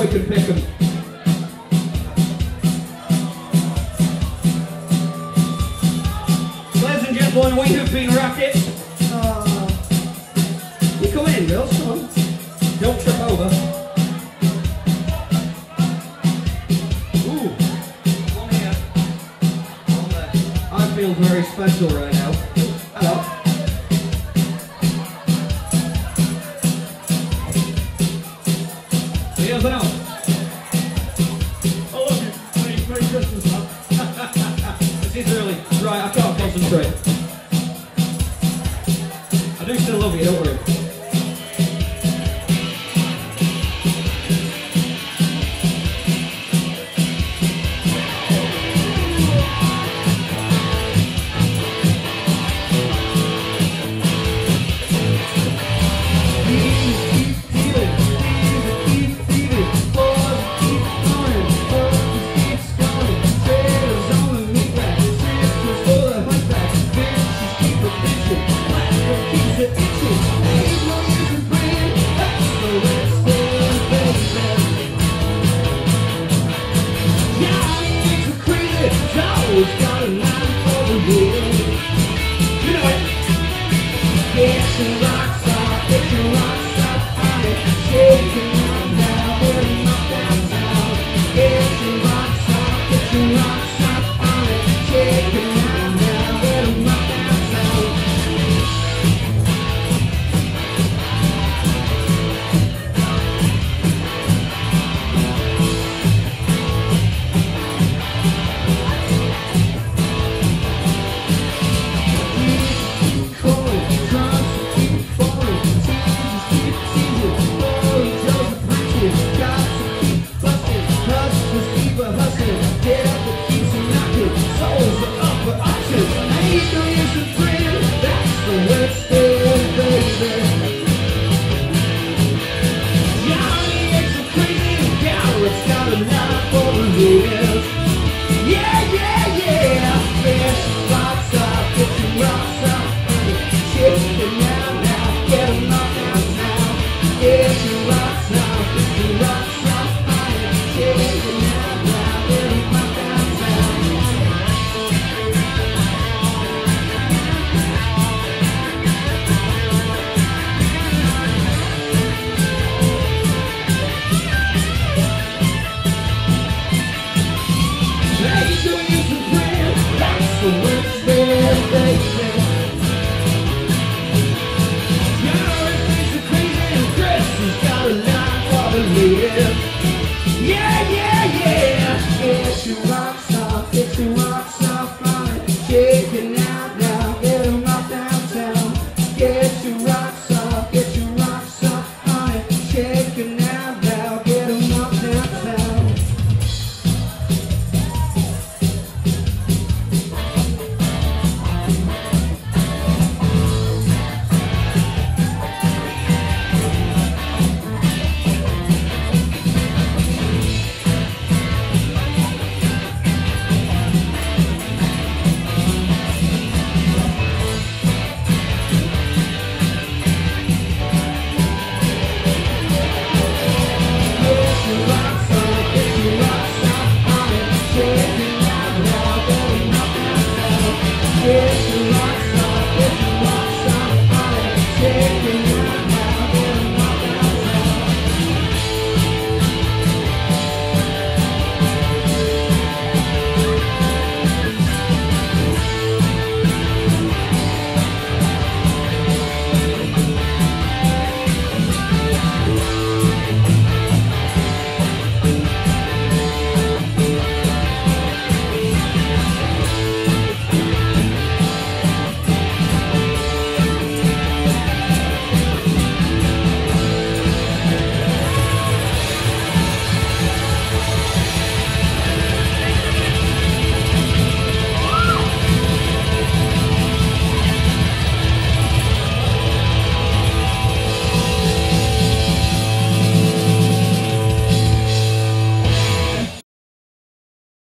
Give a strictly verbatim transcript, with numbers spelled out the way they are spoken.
can pick them. Ladies and gentlemen, we have been Racket. Uh, you come in, girls, come on. Don't trip over. Ooh, one here, one there. I feel very special right now. Hello. Here's an out. I love you. Merry, Merry Christmas, man. This is really right. I can't concentrate. I do still love you, don't worry.